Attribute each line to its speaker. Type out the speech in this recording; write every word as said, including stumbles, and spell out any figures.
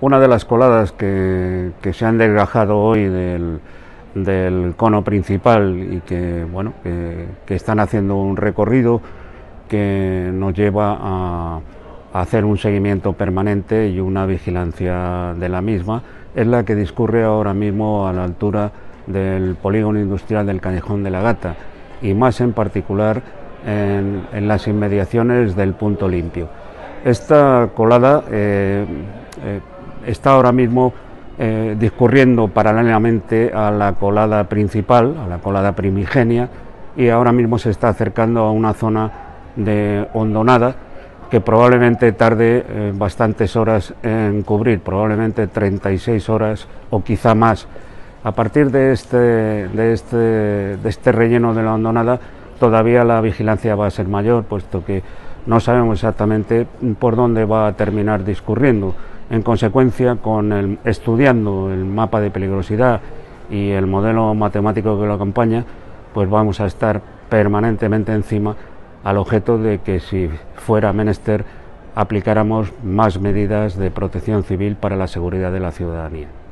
Speaker 1: una de las coladas que, que se han desgajado hoy del, del cono principal y que, bueno, que, que están haciendo un recorrido que nos lleva a, a hacer un seguimiento permanente y una vigilancia de la misma, es la que discurre ahora mismo a la altura del polígono industrial del Callejón de la Gata y más en particular en, en las inmediaciones del Punto Limpio. Esta colada eh, eh, está ahora mismo eh, discurriendo paralelamente a la colada principal, a la colada primigenia, y ahora mismo se está acercando a una zona de hondonada que probablemente tarde eh, bastantes horas en cubrir, probablemente treinta y seis horas o quizá más. A partir de este, de este, de este relleno de la hondonada todavía la vigilancia va a ser mayor, puesto que no sabemos exactamente por dónde va a terminar discurriendo. En consecuencia, con el, estudiando el mapa de peligrosidad y el modelo matemático que lo acompaña, pues vamos a estar permanentemente encima, al objeto de que, si fuera menester, aplicáramos más medidas de protección civil para la seguridad de la ciudadanía.